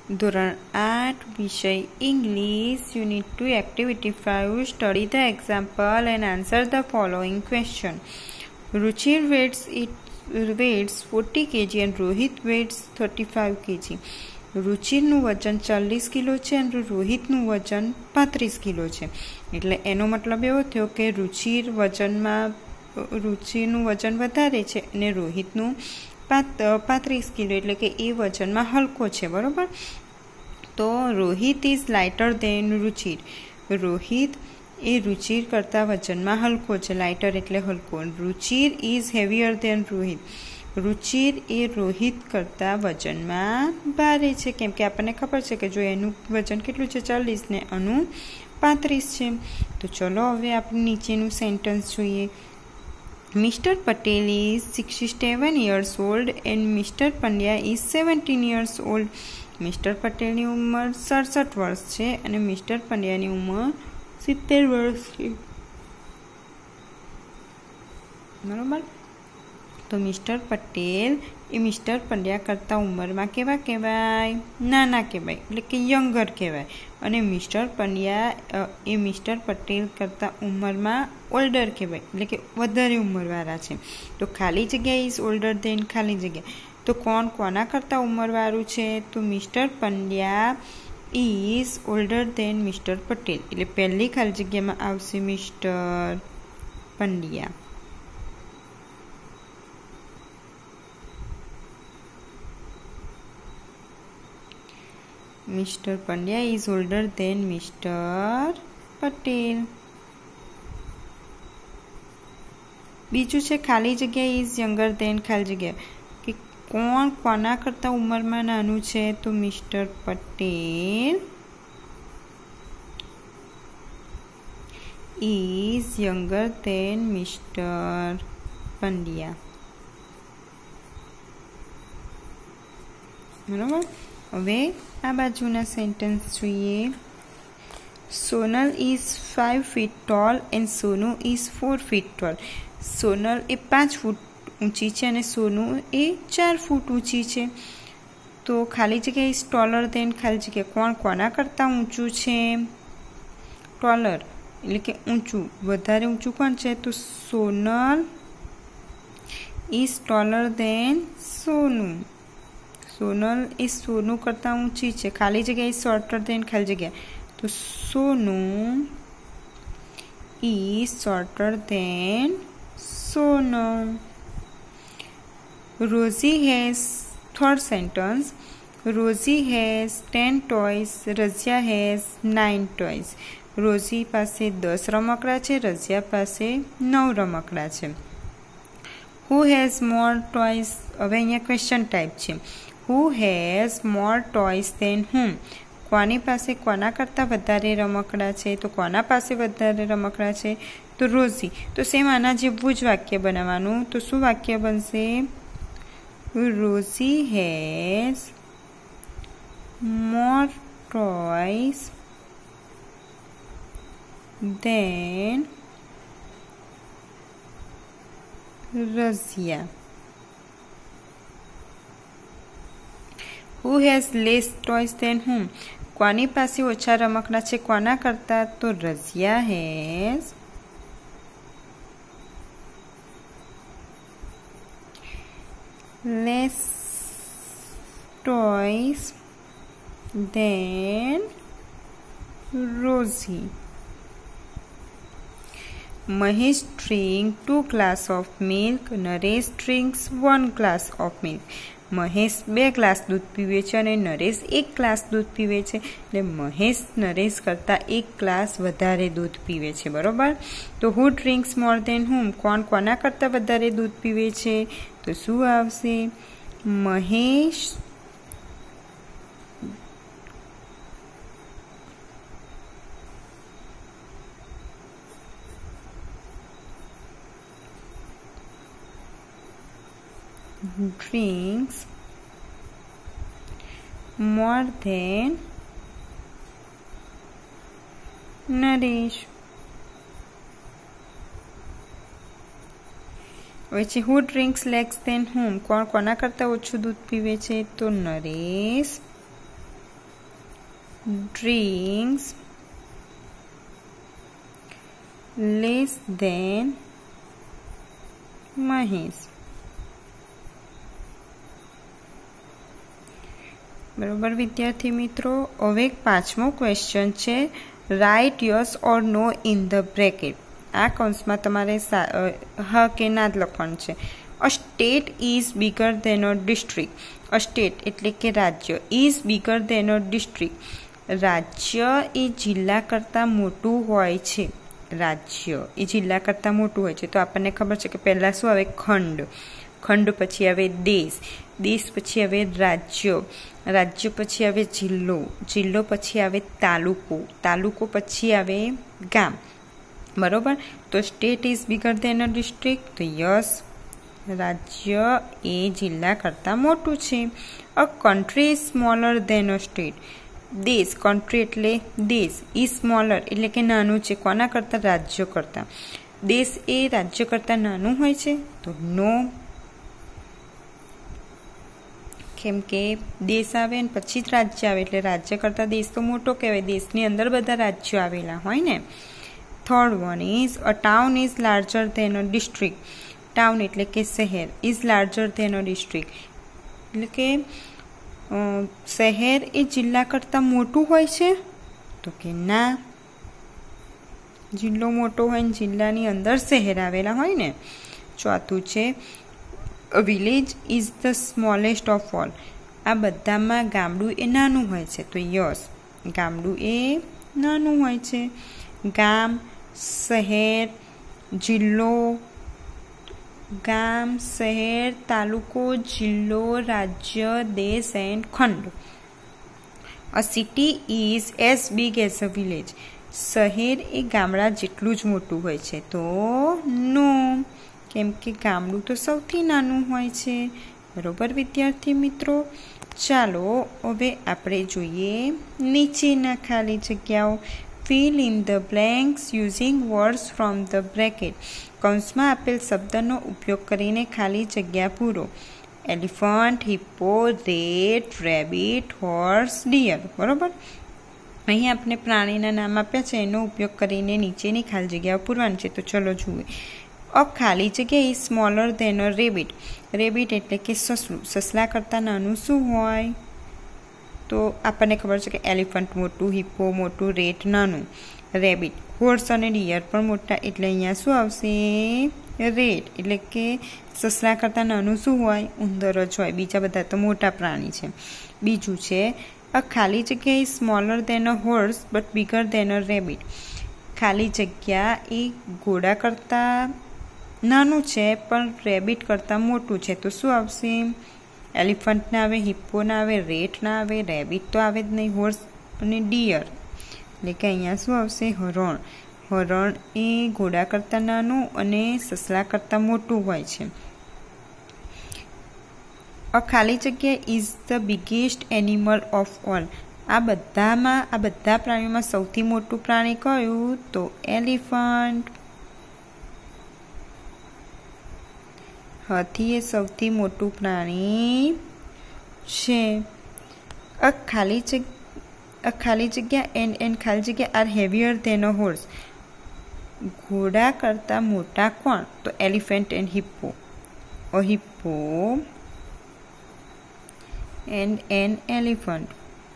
ધોરણ 8 વિષય English unit 2 activity 5 study the example and answer the following question. Ruchir weighs 40 kg and Rohit weighs 35 kg. રુચિરનું વજન 40 kilo છે અને રોહિતનું વજન 35 કિલો છે. એટલે એનો મતલબ એવો થયો કે રુચિરનું વજન વધારે છે અને રોહિતનું 35 કિલો, એટલે કે એ વજનમાં હલકો છે. બરાબર. તો Rohit is lighter than Ruchir. Rohit એ રુચિર કરતાં વજનમાં હલકો છે. લાઇટર એટલે હલકો. Ruchir is heavier than Rohit. Ruchir એ રોહિત કરતાં વજનમાં ભારે છે, કેમ કે આપણને ખબર છે કે જો એનું વજન કેટલું છે 40 ને આનું 35 છે. તો ચલો હવે આપણે નીચેનું સેન્ટેન્સ જોઈએ. Mr. Patel is 67 years old and Mr. Pandya is 17 years old. Mister પટેલની ઉંમર 67 વર્ષ છે અને મિસ્ટર પંડ્યાની ઉંમર 70 વર્ષ છે. બરાબર. તો મિસ્ટર પટેલ એ મિસ્ટર પંડ્યા કરતાં ઉંમરમાં કેવા કહેવાય? નાના કહેવાય, એટલે કે યંગર કહેવાય. અને મિસ્ટર પંડ્યા એ મિસ્ટર પટેલ કરતાં ઉંમરમાં ઓલ્ડર કહેવાય, એટલે કે વધારે ઉંમરવાળા છે. તો ખાલી જગ્યા ઇઝ ઓલ્ડર દેન ખાલી જગ્યા. તો કોણ કોના કરતાં ઉંમરવાળું છે? તો mister Pandya is older than mister Patel. એટલે પહેલી ખાલી જગ્યામાં આવશે mister Pandya. Mister Pandya is older than mister Patel. બીજું છે ખાલી જગ્યા ઇઝ યંગર દેન ખાલી જગ્યા. કે કોણ કોના કરતાં ઉંમરમાં નાનું છે? તો mister Patel is younger than mister Pandya. બરાબર. હવે આ બાજુના સેન્ટેન્સ જોઈએ. Sonal is 5 feet tall and Sonu is 4 feet tall. Sonal એ 5 ફૂટ ઊંચી છે અને સોનુ એ 4 ફૂટ ઊંચી છે. તો ખાલી જગ્યા ઇઝ ટોલર દેન ખાલી જગ્યા. કોણ કોના કરતાં ઊંચું છે? ટોલર એટલે કે ઊંચું, વધારે ઊંચું કોણ છે? તો Sonal is taller than Sonu. Sonal એ સોનુ કરતાં ઊંચી છે. ખાલી જગ્યા ઇઝ શોર્ટર દેન ખાલી જગ્યા. તો Sonu is shorter than Sonal. Rosy has third sentence. Rosy has 10 toys. Razia has 9 toys. Rosy પાસે 10 રમકડા છે, રઝિયા પાસે 9 રમકડા છે. Who has more toys? હવે અહીંયા ક્વેશ્ચન ટાઈપ છે. Who has more toys than whom? કોની પાસે કોના કરતાં વધારે રમકડા છે? તો કોના પાસે વધારે રમકડા છે? તો રોઝી. તો સેમ આના જેવું જ વાક્ય બનાવવાનું. તો શું વાક્ય બનશે? Rosy has more toys than Razia. Who has less toys than whom? કોની પાસે ઓછા રમકડા છે કોના કરતાં? તો Razia has less toys than Rosy. Mahesh drink 2 glass of milk. Naresh drinks 1 glass of milk. Mahesh 2 glass દૂધ પીવે છે અને નરેશ 1 ગ્લાસ દૂધ પીવે છે. એટલે મહેશ નરેશ કરતાં 1 ગ્લાસ વધારે દૂધ પીવે છે. બરાબર. તો હુ ડ્રિંક્સ મોર દેન હુમ? કોણ કોના કરતાં વધારે દૂધ પીવે છે? તો શું આવશે? Mahesh drinks more than Naresh. હવે છે હુ ડ્રિંક્સ લેસ દેન હુમ? કોણ કોના કરતાં ઓછું દૂધ પીવે છે? તો Naresh drinks less than Mahesh. બરોબર વિદ્યાર્થી મિત્રો, હવે એક પાંચમો ક્વેશ્ચન છે, write yes or no in the bracket. આ કૌંસમાં તમારે હા કે ના જ લખવાનું છે. A state is bigger than a district. A state એટલે કે રાજ્ય, is bigger than a district. રાજ્ય એ જિલ્લા કરતાં મોટું હોય છે. રાજ્ય એ જિલ્લા કરતાં મોટું હોય છે. તો આપણને ખબર છે કે પહેલાં શું આવે? ખંડ. ખંડ પછી આવે દેશ. દેશ પછી આવે રાજ્ય. રાજ્ય પછી આવે જિલ્લો. જિલ્લો પછી આવે તાલુકો. તાલુકો પછી આવે ગામ. બરોબર. તો state is bigger than a district. તો યસ, રાજ્ય એ જિલ્લા કરતાં મોટું છે. A country is smaller than a state. દેશ, કન્ટ્રી એટલે દેશ, ઈ સ્મોલર એટલે કે નાનું છે. કોના કરતાં? રાજ્ય કરતાં. દેશ એ રાજ્ય કરતાં નાનું હોય છે? તો નો, કેમ કે દેશ આવે ને પછી જ રાજ્ય આવે, એટલે રાજ્ય કરતાં દેશ તો મોટો કહેવાય. દેશની અંદર બધા રાજ્યો આવેલા હોય ને. Third one is a town is larger than a district. Town એટલે કે શહેર, is larger than a district એટલે કે શહેર એ જિલ્લા કરતાં મોટું હોય છે? તો કે ના, જિલ્લો મોટો હોય ને જિલ્લાની અંદર શહેર આવેલા હોય ને. ચોથું છે, village is the smallest of all. આ બધામાં ગામડું એ નાનું હોય છે. તો યસ, ગામડું એ નાનું હોય છે. ગામ, શહેર, જિલ્લો, ગામ, શહેર, તાલુકો, જિલ્લો, રાજ્ય, દેશ એન્ડ ખંડ. A city is as big as a village. શહેર એ ગામડા જેટલું જ મોટું હોય છે. તો નો, કેમ કે ગામડું તો સૌથી નાનું હોય છે. બરોબર વિદ્યાર્થી મિત્રો. ચાલો હવે આપણે જોઈએ નીચેના ખાલી જગ્યાઓ. Fill in the blanks using words from the bracket. કૌંસમાં આપેલ શબ્દનો ઉપયોગ કરીને ખાલી જગ્યા પૂરો. Elephant, hippo, rat, rabbit, horse, deer. બરોબર. અહીં આપણે પ્રાણીના નામ આપ્યા છે, એનો ઉપયોગ કરીને નીચેની ખાલી જગ્યાઓ પૂરવાની છે. તો ચલો જોઈએ. અ ખાલી જગ્યા is smaller than a rabbit. Rabbit એટલે કે સસલું. સસલા કરતાં નાનું શું હોય? તો આપણને ખબર છે કે એલિફન્ટ મોટું, હિપ્પો મોટું, રેટ નાનું, રેબિટ. હોર્સ અને ડિયર પણ મોટા, એટલે અહીંયા શું આવશે? રેટ. એટલે કે સસલા કરતાં નાનું શું હોય? ઉંદર જ હોય. બીજા બધા તો મોટા પ્રાણી છે. બીજું છે, અ ખાલી જગ્યા is smaller than a horse but bigger than a rabbit. ખાલી જગ્યા એ ઘોડા કરતાં નાનું છે પણ રેબિટ કરતાં મોટું છે. તો શું આવશે? એલિફન્ટ ના આવે, હિપ્પો ના આવે, રેટ ના આવે, રેબિટ તો આવે જ નહીં, હોર્સ અને ડિયર. એટલે કે અહીંયા શું આવશે? હરણ. હરણ એ ઘોડા કરતાં નાનું અને સસલા કરતાં મોટું હોય છે. અ ખાલી જગ્યા is the biggest animal of all. આ બધા પ્રાણીઓમાં સૌથી મોટું પ્રાણી કયું? તો એલિફન્ટ. હાથી એ સૌથી મોટું પ્રાણી છે. અ ખાલી જગ્યા એન્ડ ખાલી જગ્યા are heavier than a horse. ઘોડા કરતાં મોટા કોણ? તો elephant and hippo. A hippo and an elephant.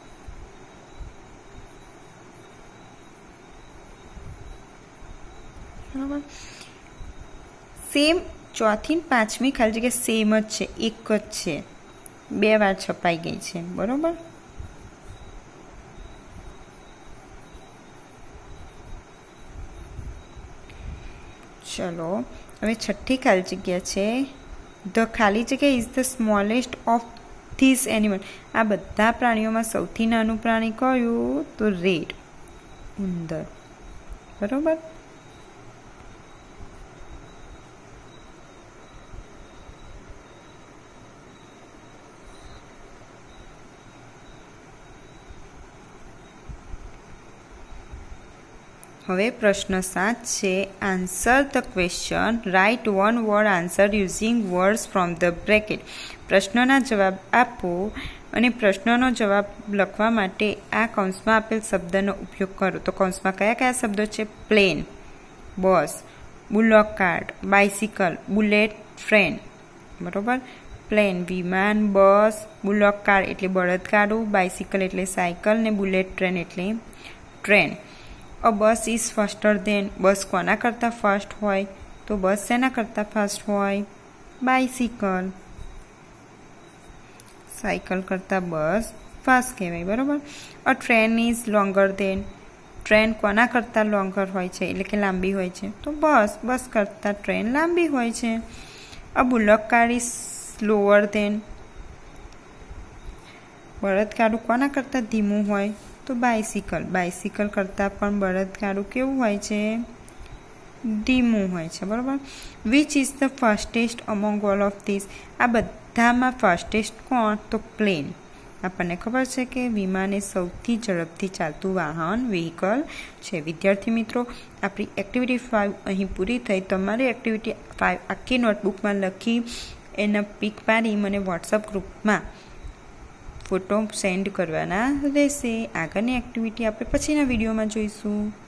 બરાબર. સેમ ચોથી ને પાંચમી ખાલી જગ્યા સેમ જ છે, એક જ છે, 2 વાર છપાઈ ગઈ છે. બરોબર. ચલો હવે છઠ્ઠી ખાલી જગ્યા છે, ધ ખાલી જગ્યા is the smallest of this animal. આ બધા પ્રાણીઓમાં સૌથી નાનું પ્રાણી કયું? તો રેટ, ઉંદર. બરોબર. હવે પ્રશ્ન 7 છે, answer the question, write 1 word answer using words from the bracket. પ્રશ્નના જવાબ આપો અને પ્રશ્નનો જવાબ લખવા માટે આ કૌંસમાં આપેલ શબ્દનો ઉપયોગ કરો. તો કૌંસમાં કયા કયા શબ્દો છે? Plane, bus, bullock cart, bicycle, bullet train. બરાબર. પ્લેન વિમાન, બસ, બુલોક કાર્ટ એટલે બળદગાડું, બાઇસિકલ એટલે સાયકલ ને બુલેટ ટ્રેન એટલે train. A bus is faster than. Bus કોના કરતાં ફાસ્ટ હોય? તો બસ શેના કરતાં ફાસ્ટ હોય? બાઇસિકલ. સાયકલ કરતાં બસ ફાસ્ટ કહેવાય. બરાબર. A train is longer than. Train કોના કરતાં લોંગર હોય છે એટલે કે લાંબી હોય છે? તો બસ કરતાં ટ્રેન લાંબી હોય છે. A bullock cart is slower than. બળદગાડું કોના કરતાં ધીમું હોય? તો બાઇસિકલ કરતાં પણ બળદગાડું કેવું હોય છે? ધીમું હોય છે. બરાબર. Which is the fastest among all of this. આ બધામાં ફાસ્ટેસ્ટ કોણ? તો પ્લેન. આપણને ખબર છે કે વિમાન એ સૌથી ઝડપથી ચાલતું વાહન વ્હીકલ છે. વિદ્યાર્થી મિત્રો, આપણી એક્ટિવિટી 5 અહીં પૂરી થઈ. તમારી એક્ટિવિટી 5 આખી નોટબુકમાં લખી એના પિક પાડી મને વોટ્સઅપ ગ્રુપમાં ફોટો સેન્ડ કરવાના રહેશે. આગળની એક્ટિવિટી આપણે પછીના વિડીયોમાં જોઈશું.